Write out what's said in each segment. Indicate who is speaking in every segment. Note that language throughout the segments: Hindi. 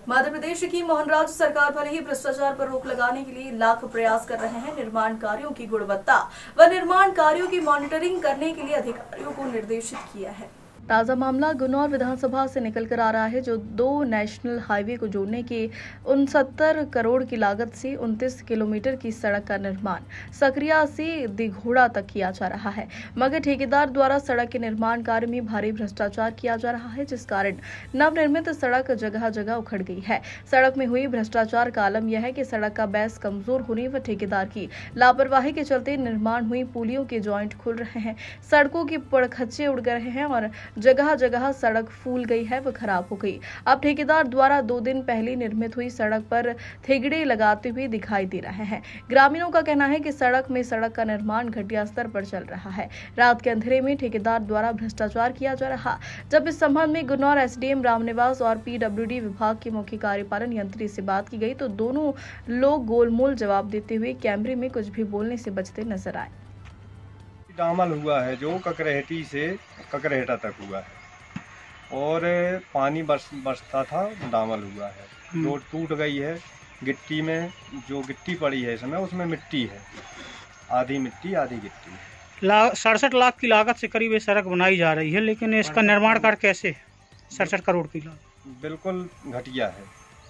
Speaker 1: मध्य प्रदेश की मोहन राज्य सरकार भले ही भ्रष्टाचार पर रोक लगाने के लिए लाख प्रयास कर रहे हैं, निर्माण कार्यों की गुणवत्ता व निर्माण कार्यों की मॉनिटरिंग करने के लिए अधिकारियों को निर्देशित किया है। ताज़ा मामला गुन्नौर विधानसभा से निकल कर आ रहा है, जो 2 नेशनल हाईवे को जोड़ने की 69 करोड़ की लागत से 29 किलोमीटर की सड़क का निर्माण सकरिया से दिघोड़ा तक किया जा रहा है, मगर ठेकेदार द्वारा सड़क के निर्माण कार्य में भारी भ्रष्टाचार किया जा रहा है, जिस कारण नवनिर्मित सड़क जगह जगह उखड़ गई है। सड़क में हुई भ्रष्टाचार का आलम यह है कि सड़क का बेस कमजोर होने व ठेकेदार की लापरवाही के चलते निर्माण हुई पुलियों के जॉइंट खुल रहे हैं, सड़कों के पड़खच्चे उड़ गए हैं और जगह जगह सड़क फूल गई है व खराब हो गई। अब ठेकेदार द्वारा 2 दिन पहले निर्मित हुई सड़क पर थेगड़े लगाते हुए दिखाई दे रहे हैं। ग्रामीणों का कहना है कि सड़क का निर्माण घटिया स्तर पर चल रहा है। रात के अंधेरे में ठेकेदार द्वारा भ्रष्टाचार किया जा रहा। जब इस संबंध में गुन्नौर एसडीएम रामनिवास और पीडब्ल्यूडी विभाग के मुख्य कार्यपालन यंत्री से बात की गई तो दोनों लोग गोलमोल जवाब देते हुए कैमरे में कुछ भी बोलने से बचते नजर आए।
Speaker 2: डामल हुआ है जो ककरेहटी से ककरेहटा तक हुआ है और पानी बरसता था, डामल हुआ है। रोड टूट गई है, गिट्टी में जो गिट्टी पड़ी है इसमें उसमें मिट्टी है, आधी मिट्टी आधी गिट्टी।
Speaker 3: 67 लाख की लागत से करीब ये सड़क बनाई जा रही है, लेकिन इसका निर्माण कार्य कैसे 67 करोड़ की लागत?
Speaker 2: बिल्कुल घटिया है।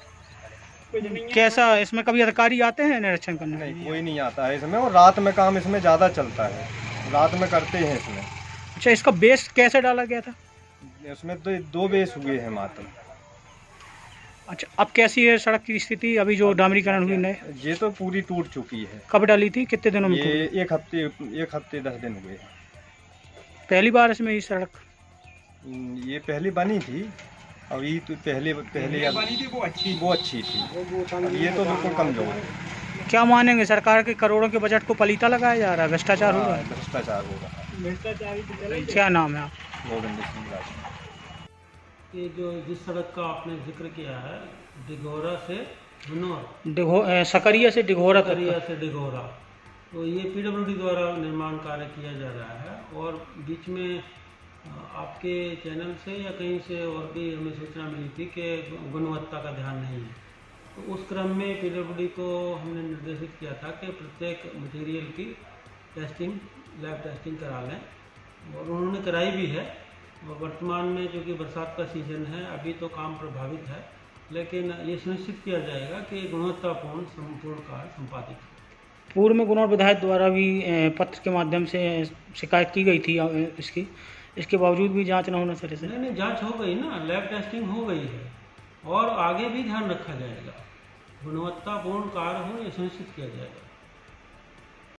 Speaker 3: कैसा, इसमें कभी अधिकारी आते हैं निरीक्षण करने?
Speaker 2: नहीं, कोई नहीं आता है इसमें, और रात में काम इसमें ज़्यादा चलता है, रात में करते हैं इसमें।
Speaker 3: अच्छा, इसका बेस कैसे डाला गया था?
Speaker 2: इसमें तो 2 बेस हुए हैं मात्र।
Speaker 3: अच्छा, अब कैसी है सड़क की स्थिति? अभी जो डामरीकरण हुई नए,
Speaker 2: ये तो पूरी टूट चुकी है।
Speaker 3: कब डाली थी, कितने दिनों में?
Speaker 2: ये 1 हफ्ते 10 दिन हुए हैं।
Speaker 3: पहली बार इसमें ये सड़क?
Speaker 2: ये पहली बनी थी, और ये तो पहले बनी थी, वो अच्छी थी। ये तो बिल्कुल कमजोर है।
Speaker 3: क्या मानेंगे, सरकार के करोड़ों के बजट को पलीता लगाया जा रहा है, भ्रष्टाचार हो रहा है?
Speaker 2: भ्रष्टाचार हो रहा है।
Speaker 3: क्या नाम है आप?
Speaker 2: गोविंद सिंह राज।
Speaker 4: ये जो जिस सड़क का आपने जिक्र किया है, डिघोरा से गुन्नौर,
Speaker 3: सकरिया से डिघोरा,
Speaker 4: तो ये पीडब्ल्यूडी द्वारा निर्माण कार्य किया जा रहा है। और बीच में आपके चैनल से या कहीं से और भी हमें सूचना मिली थी कि गुणवत्ता का ध्यान नहीं है, तो उस क्रम में पीडब्ल्यूडी को हमने निर्देशित किया था कि प्रत्येक मटेरियल की टेस्टिंग, लैब टेस्टिंग करा लें, और उन्होंने कराई भी है। और वर्तमान में जो कि बरसात का सीजन है, अभी तो काम प्रभावित है, लेकिन ये सुनिश्चित किया जाएगा कि गुणवत्तापूर्ण संपूर्ण कार्य संपादित हो।
Speaker 3: पूर्व में गुन्नौर विधायक द्वारा भी पत्र के माध्यम से शिकायत की गई थी इसके बावजूद भी जांच न होने से?
Speaker 4: नहीं, जांच हो गई ना, लैब टेस्टिंग हो गई है, और आगे भी ध्यान रखा जाएगा, गुणवत्तापूर्ण कार्य हो ये सुनिश्चित किया जाएगा।